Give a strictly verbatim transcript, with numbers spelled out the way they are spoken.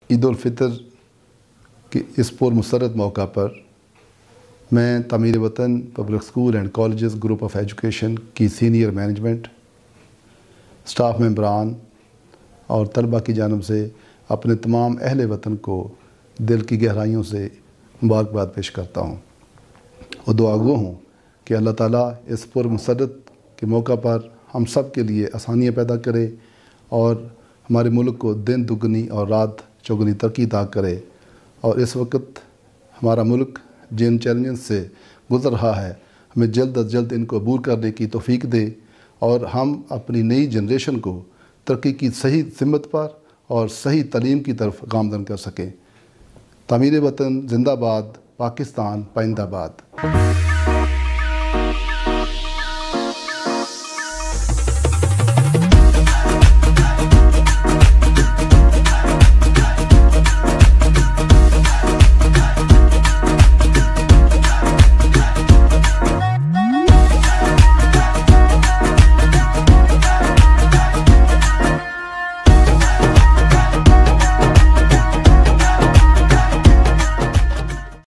ईद उल फितर के इस पुरमसरत मौका पर मैं Tameer Watan public school and colleges group of education की सीनियर मैनेजमेंट, स्टाफ मेंबरान और तलबा की जानब से अपने तमाम अहले वतन को दिल की गहराइयों से मुबारकबाद पेश करता हूँ और दुआ गो हूँ कि अल्लाह ताला इस पुरमसरत के मौका पर हम सब के लिए आसानियाँ पैदा करे और हमारे मुल्क को दिन दुगनी और रात चौगनी तरक्की अता करे। और इस वक्त हमारा मुल्क जिन चैलेंज से गुज़र रहा है, हमें जल्द अज जल्द इनको अबूर करने की तौफीक दे और हम अपनी नई जनरेशन को तरक्की की सही सिमत पर और सही तालीम की तरफ गामज़न कर सकें। तामीर वतन जिंदाबाद, पाकिस्तान पाइंदाबाद।